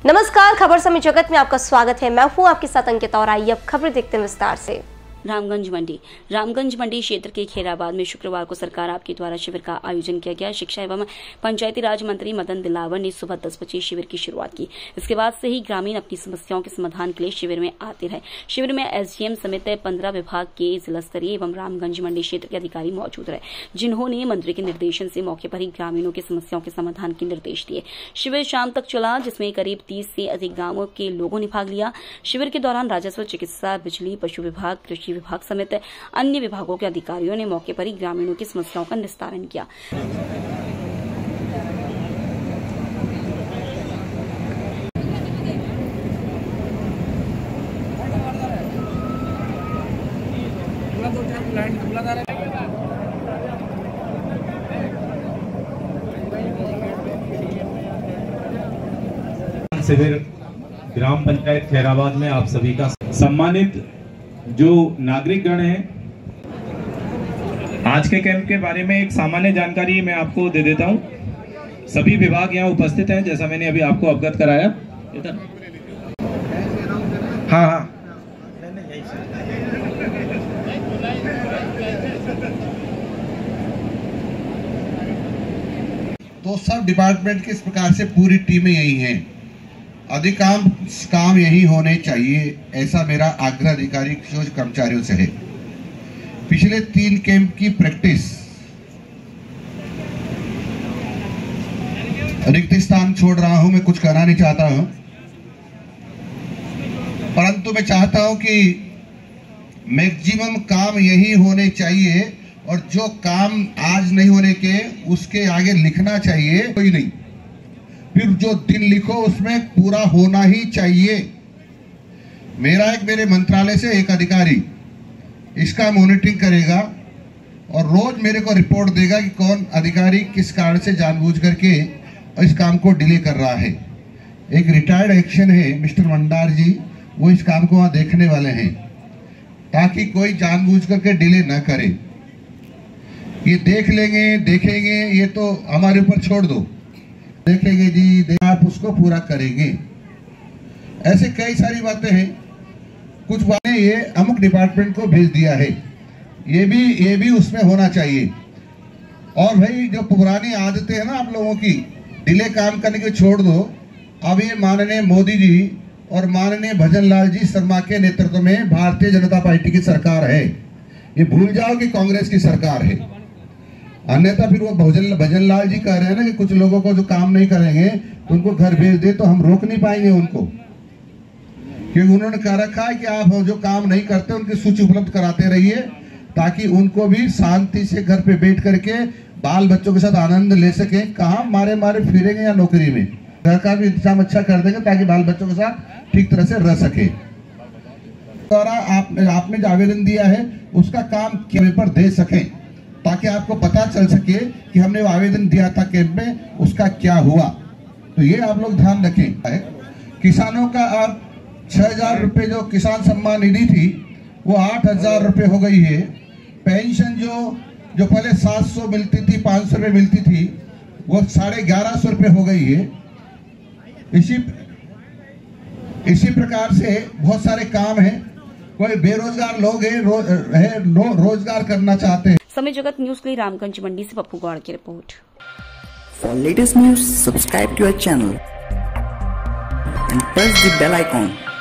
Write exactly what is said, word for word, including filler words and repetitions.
नमस्कार, खबर समय जगत में आपका स्वागत है। मैं हूं आपके साथ अंकिता और आइए अब खबर देखते हैं विस्तार से। रामगंज मंडी रामगंज मंडी क्षेत्र के खेराबाद में शुक्रवार को सरकार आपके द्वारा शिविर का आयोजन किया गया। शिक्षा एवं पंचायती राज मंत्री मदन दिलावर ने सुबह दस बजे शिविर की शुरुआत की। इसके बाद से ही ग्रामीण अपनी समस्याओं के समाधान के लिए शिविर में आते रहे। शिविर में एसडीएम समेत पंद्रह विभाग के जिला स्तरीय एवं रामगंज मंडी क्षेत्र के अधिकारी मौजूद रहे, जिन्होंने मंत्री के निर्देशन से मौके पर ही ग्रामीणों की समस्याओं के समाधान के निर्देश दिए। शिविर शाम तक चला, जिसमें करीब तीस से अधिक गांवों के लोगों ने भाग लिया। शिविर के दौरान राजस्व, चिकित्सा, बिजली, पशु विभाग, कृषि विभाग समेत अन्य विभागों के अधिकारियों ने मौके पर ही ग्रामीणों की समस्याओं का निस्तारण किया। शिविर ग्राम पंचायत खेराबाद में आप सभी का सम्मानित जो नागरिकगण हैं, आज के कैंप के बारे में एक सामान्य जानकारी मैं आपको दे देता हूं। सभी विभाग यहाँ उपस्थित हैं, जैसा मैंने अभी आपको अवगत कराया। हाँ हाँ तो सब डिपार्टमेंट के इस प्रकार से पूरी टीमें यही हैं। अधिकांश काम यही होने चाहिए, ऐसा मेरा आग्रह अधिकारी कर्मचारियों से है। पिछले तीन कैंप की प्रैक्टिस, रिक्त स्थान छोड़ रहा हूं, मैं कुछ कहना नहीं चाहता हूं, परंतु मैं चाहता हूं कि मैक्सिमम काम यही होने चाहिए और जो काम आज नहीं होने के उसके आगे लिखना चाहिए, कोई नहीं। फिर जो दिन लिखो उसमें पूरा होना ही चाहिए। मेरा एक मेरे मंत्रालय से एक अधिकारी इसका मॉनिटरिंग करेगा और रोज मेरे को रिपोर्ट देगा कि कौन अधिकारी किस कारण से जानबूझ करके इस काम को डिले कर रहा है। एक रिटायर्ड एक्शन है मिस्टर मंडार जी, वो इस काम को वहां देखने वाले हैं, ताकि कोई जानबूझ करके डिले न करे। ये देख लेंगे, देखेंगे, ये तो हमारे ऊपर छोड़ दो, देखेंगे जी, दे, आप उसको पूरा करेंगे। ऐसे कई सारी बातें हैं। कुछ बातें ये अमुक डिपार्टमेंट को भेज दिया है, ये भी ये भी उसमें होना चाहिए। और भाई जो पुरानी आदतें हैं ना आप लोगों की, डिले काम करने के छोड़ दो। अब ये माननीय मोदी जी और माननीय भजन लाल जी शर्मा के नेतृत्व में भारतीय जनता पार्टी की सरकार है। ये भूल जाओ कि कांग्रेस की सरकार है, अन्यथा फिर वो भजन भजन लाल जी कह रहे हैं ना कि कुछ लोगों को जो काम नहीं करेंगे तो उनको घर भेज दे, तो हम रोक नहीं पाएंगे उनको, क्योंकि उन्होंने कह रखा है कि आप जो काम नहीं करते उनकी सूची उपलब्ध कराते रहिए, ताकि उनको भी शांति से घर पे बैठ करके बाल बच्चों के साथ आनंद ले सके। कहाँ मारे मारे फिरेंगे या नौकरी में, घर का भी इंतजाम अच्छा कर देंगे ताकि बाल बच्चों के साथ ठीक तरह से रह सके। द्वारा आप, आपने जो आवेदन दिया है उसका काम कैंप पर दे सके, ताकि आपको पता चल सके कि हमने वो आवेदन दिया था कैंप में, उसका क्या हुआ। तो ये आप लोग ध्यान रखें। किसानों का अब छह हजार रुपये जो किसान सम्मान निधि थी वो आठ हजार रुपये हो गई है। पेंशन जो जो पहले सात सौ मिलती थी, पाँच सौ रुपये मिलती थी, वो साढ़े ग्यारह सौ रुपये हो गई है। इसी इसी प्रकार से बहुत सारे काम हैं। कोई बेरोजगार लोग हैं, रो, है, रो, रोजगार करना चाहते हैं। समय जगत न्यूज के लिए रामगंज मंडी से पप्पू गौड़ की report. For latest news, subscribe to our channel and press the bell icon.